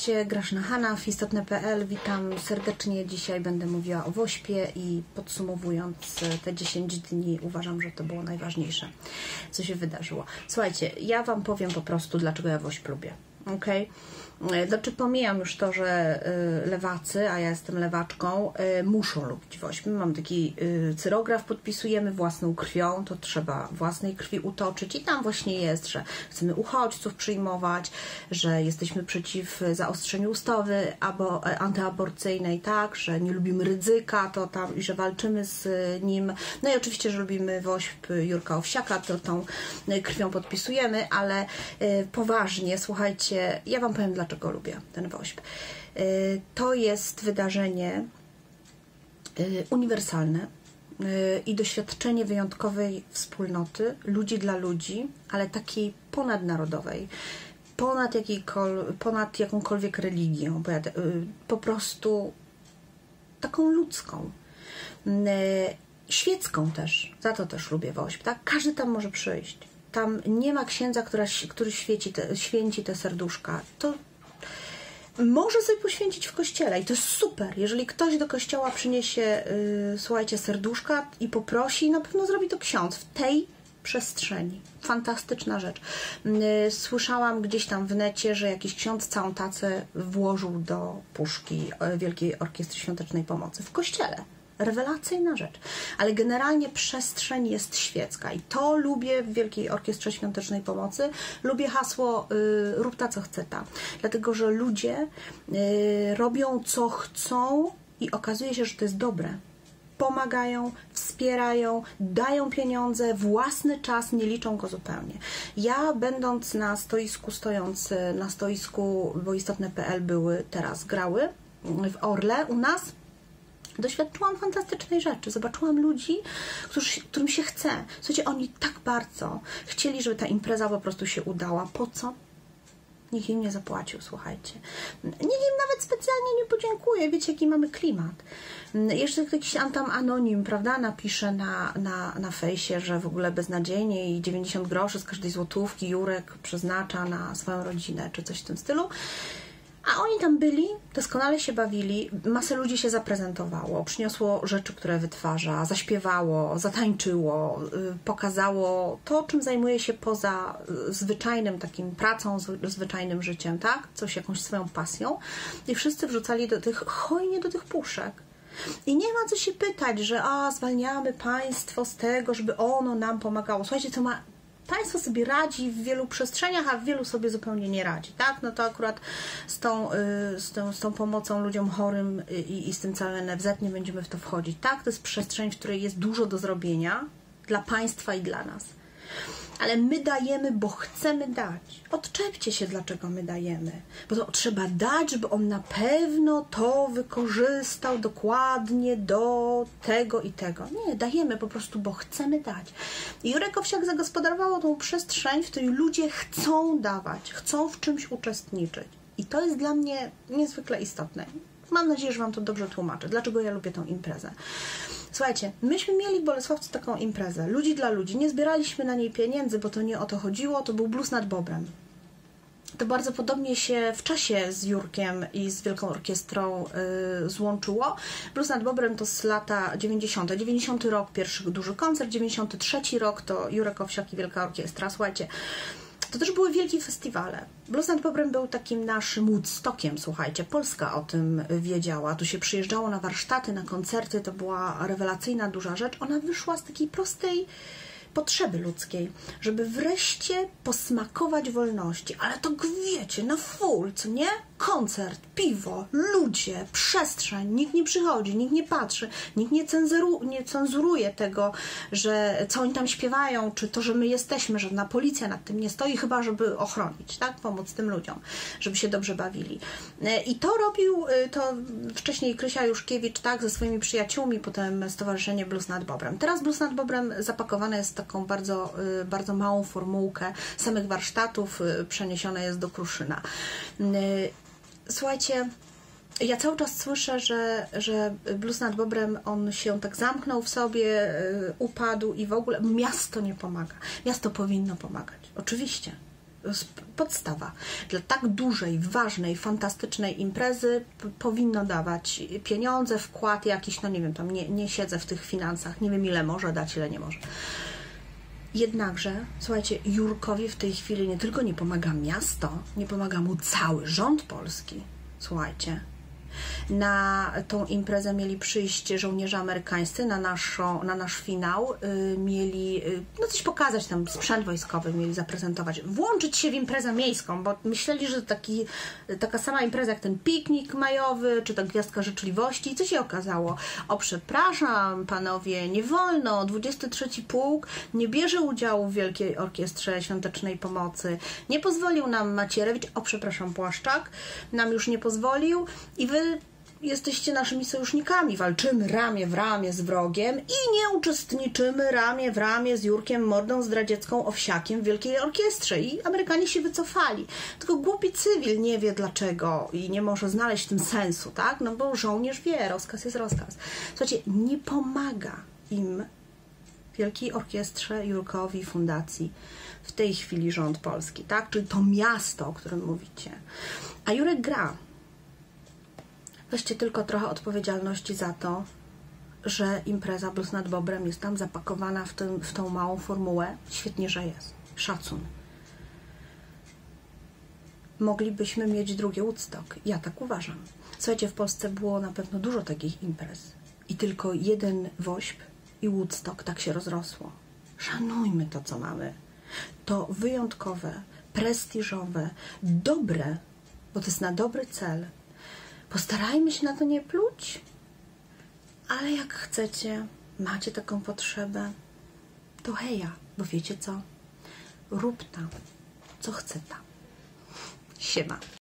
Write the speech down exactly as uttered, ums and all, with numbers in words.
podcaście Grażyna Hanaf, istotne kropka pe el. Witam serdecznie. Dzisiaj będę mówiła o wośpie i podsumowując te dziesięć dni, uważam, że to było najważniejsze, co się wydarzyło. Słuchajcie, ja Wam powiem po prostu, dlaczego ja wośp lubię. Okej? Znaczy pomijam już to, że lewacy, a ja jestem lewaczką, muszą lubić wośp. My mamy taki cyrograf, podpisujemy własną krwią, to trzeba własnej krwi utoczyć i tam właśnie jest, że chcemy uchodźców przyjmować, że jesteśmy przeciw zaostrzeniu ustawy antyaborcyjnej, tak, że nie lubimy Rydzyka, to tam i że walczymy z nim. No i oczywiście, że lubimy wośp Jurka Owsiaka, to tą krwią podpisujemy, ale poważnie, słuchajcie, ja Wam powiem, dlaczego go lubię, ten wośp. To jest wydarzenie uniwersalne i doświadczenie wyjątkowej wspólnoty, ludzi dla ludzi, ale takiej ponadnarodowej, ponad, ponad jakąkolwiek religią, po prostu taką ludzką, świecką też, za to też lubię wośp, tak? Każdy tam może przyjść. Tam nie ma księdza, która, który świeci te, święci te serduszka. To może sobie poświęcić w kościele i to jest super. Jeżeli ktoś do kościoła przyniesie, yy, słuchajcie, serduszka i poprosi, na pewno zrobi to ksiądz w tej przestrzeni. Fantastyczna rzecz. Yy, słyszałam gdzieś tam w necie, że jakiś ksiądz całą tacę włożył do puszki Wielkiej Orkiestry Świątecznej Pomocy w kościele. Rewelacyjna rzecz, ale generalnie przestrzeń jest świecka i to lubię w Wielkiej Orkiestrze Świątecznej Pomocy. Lubię hasło y, rób ta co chce ta, dlatego że ludzie y, robią co chcą i okazuje się, że to jest dobre. Pomagają, wspierają, dają pieniądze, własny czas, nie liczą go zupełnie. Ja będąc na stoisku, stojąc na stoisku, bo istotne kropka pe el były teraz, grały w Orle u nas, doświadczyłam fantastycznej rzeczy. Zobaczyłam ludzi, którzy, którym się chce. Słuchajcie, oni tak bardzo chcieli, żeby ta impreza po prostu się udała. Po co? Nikt im nie zapłacił, słuchajcie. Nikt im nawet specjalnie nie podziękuje. Wiecie, jaki mamy klimat. Jeszcze jakiś tam anonim, prawda, napisze na, na, na fejsie, że w ogóle beznadziejnie i dziewięćdziesiąt groszy z każdej złotówki Jurek przeznacza na swoją rodzinę, czy coś w tym stylu. A oni tam byli, doskonale się bawili, masę ludzi się zaprezentowało, przyniosło rzeczy, które wytwarza, zaśpiewało, zatańczyło, pokazało to, czym zajmuje się poza zwyczajnym takim pracą, zwyczajnym życiem, tak? Coś, jakąś swoją pasją. I wszyscy wrzucali do tych, hojnie do tych puszek. I nie ma co się pytać, że a, zwalniamy państwo z tego, żeby ono nam pomagało. Słuchajcie, to ma... Państwo sobie radzi w wielu przestrzeniach, a w wielu sobie zupełnie nie radzi, tak? No to akurat z tą, z tą, z tą pomocą ludziom chorym i, i z tym całym en ef zet nie będziemy w to wchodzić, tak? To jest przestrzeń, w której jest dużo do zrobienia dla państwa i dla nas. Ale my dajemy, bo chcemy dać. Odczepcie się, dlaczego my dajemy. Bo to trzeba dać, żeby on na pewno to wykorzystał dokładnie do tego i tego. Nie, dajemy po prostu, bo chcemy dać. I Jurek Owsiak zagospodarował tą przestrzeń, w której ludzie chcą dawać, chcą w czymś uczestniczyć. I to jest dla mnie niezwykle istotne. Mam nadzieję, że Wam to dobrze tłumaczę. Dlaczego ja lubię tą imprezę. Słuchajcie, myśmy mieli w Bolesławcu taką imprezę, ludzi dla ludzi. Nie zbieraliśmy na niej pieniędzy, bo to nie o to chodziło, to był blues nad Bobrem. To bardzo podobnie się w czasie z Jurkiem i z Wielką Orkiestrą yy, złączyło. Blues nad Bobrem to z lata dziewięćdziesiąte. dziewięćdziesiąty rok, pierwszy duży koncert, dziewięćdziesiąty trzeci rok to Jurek Owsiak i Wielka Orkiestra. Słuchajcie, to też były wielkie festiwale. Blues nad Bobrem był takim naszym Woodstockiem, słuchajcie. Polska o tym wiedziała. Tu się przyjeżdżało na warsztaty, na koncerty. To była rewelacyjna, duża rzecz. Ona wyszła z takiej prostej potrzeby ludzkiej, żeby wreszcie posmakować wolności. Ale to wiecie, na full, co nie? Koncert, piwo, ludzie, przestrzeń, nikt nie przychodzi, nikt nie patrzy, nikt nie, cenzeru, nie cenzuruje tego, że co oni tam śpiewają, czy to, że my jesteśmy, żadna policja nad tym nie stoi, chyba żeby ochronić, tak? Pomóc tym ludziom, żeby się dobrze bawili. I to robił, to wcześniej Krysia Juszkiewicz, tak, ze swoimi przyjaciółmi, potem Stowarzyszenie Blues nad Bobrem. Teraz Blues nad Bobrem zapakowane jest w taką bardzo, bardzo małą formułkę samych warsztatów, przeniesione jest do Kruszyna. Słuchajcie, ja cały czas słyszę, że, że Blues nad Bobrem, on się tak zamknął w sobie, upadł i w ogóle miasto nie pomaga. Miasto powinno pomagać, oczywiście. Podstawa. Dla tak dużej, ważnej, fantastycznej imprezy powinno dawać pieniądze, wkład jakiś, no nie wiem, tam nie, nie siedzę w tych finansach, nie wiem ile może dać, ile nie może. Jednakże, słuchajcie, Jurkowi w tej chwili nie tylko nie pomaga miasto, nie pomaga mu cały rząd polski. Słuchajcie, na tą imprezę mieli przyjść żołnierze amerykańscy, na, naszą, na nasz finał, yy, mieli yy, no coś pokazać, tam sprzęt wojskowy mieli zaprezentować, włączyć się w imprezę miejską, bo myśleli, że taki, taka sama impreza jak ten piknik majowy, czy ta Gwiazdka Życzliwości. I co się okazało? O, przepraszam panowie, nie wolno, dwudziesty trzeci Pułk nie bierze udziału w Wielkiej Orkiestrze Świątecznej Pomocy, nie pozwolił nam Macierewicz, o przepraszam, Płaszczak, nam już nie pozwolił i wy jesteście naszymi sojusznikami, walczymy ramię w ramię z wrogiem i nie uczestniczymy ramię w ramię z Jurkiem Mordą Zdradziecką Owsiakiem w Wielkiej Orkiestrze. I Amerykanie się wycofali. Tylko głupi cywil nie wie dlaczego i nie może znaleźć w tym sensu, tak? No bo żołnierz wie, rozkaz jest rozkaz. Słuchajcie, nie pomaga im Wielkiej Orkiestrze, Jurkowi, Fundacji w tej chwili rząd polski, tak? Czyli to miasto, o którym mówicie. A Jurek gra. Weźcie tylko trochę odpowiedzialności za to, że impreza Blues nad Bobrem jest tam zapakowana w, tym, w tą małą formułę. Świetnie, że jest. Szacun. Moglibyśmy mieć drugi Woodstock. Ja tak uważam. Słuchajcie, w Polsce było na pewno dużo takich imprez. I tylko jeden Wośp i Woodstock tak się rozrosło. Szanujmy to, co mamy. To wyjątkowe, prestiżowe, dobre, bo to jest na dobry cel. Postarajmy się na to nie pluć, ale jak chcecie, macie taką potrzebę, to heja, bo wiecie co? Rób tam, co chce tam. Siema.